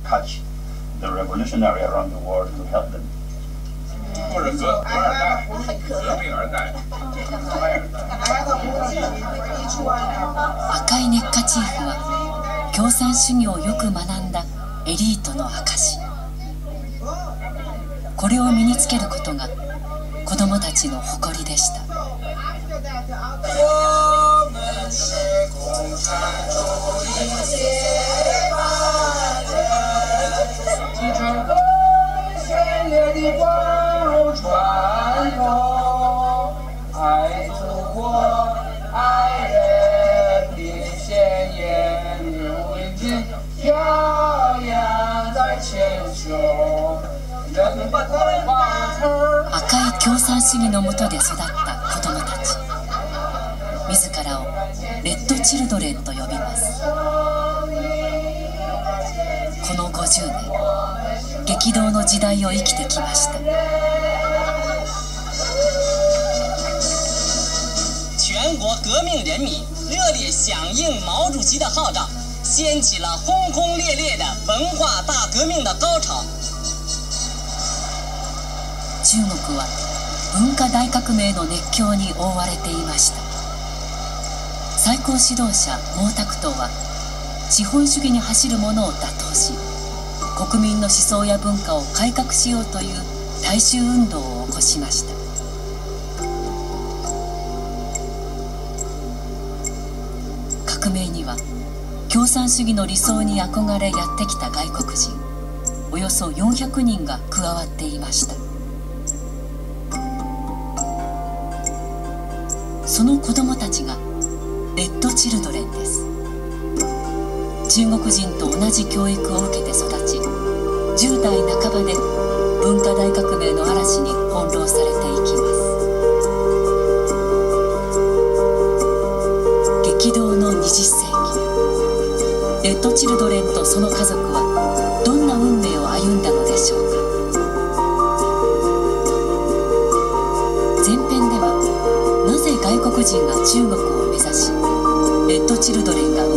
catch the revolutionary around the world to help them. 或者革命二代。 赤いネッカチーフは共産主義をよく学んだエリートの証。これを身につけることが子どもたちの誇りでした。 我们是共产主义接班人，继承更鲜烈的光传统，爱祖国、爱人的鲜艳为君飘扬在千秋。 赤い共産主義の下で育った子どもたち、自らをレッドチルドレンと呼びます。この50年、激動の時代を生きてきました。 全国革命人民热烈响应毛主席的号召，掀起了轰轰烈烈的文化大革命的高潮。 中国は文化大革命の熱狂に覆われていました。最高指導者毛沢東は資本主義に走る者を打倒し、国民の思想や文化を改革しようという大衆運動を起こしました。革命には共産主義の理想に憧れやってきた外国人およそ400人が加わっていました。その子どもたちがレッドチルドレンです。中国人と同じ教育を受けて育ち、10代半ばで文化大革命の嵐に翻弄されていきます。激動の20世紀、レッドチルドレンとその家族はどんな運命を歩んだのでしょうか。前編ではなぜ外国人が中国を目指しレッドチルドレンが生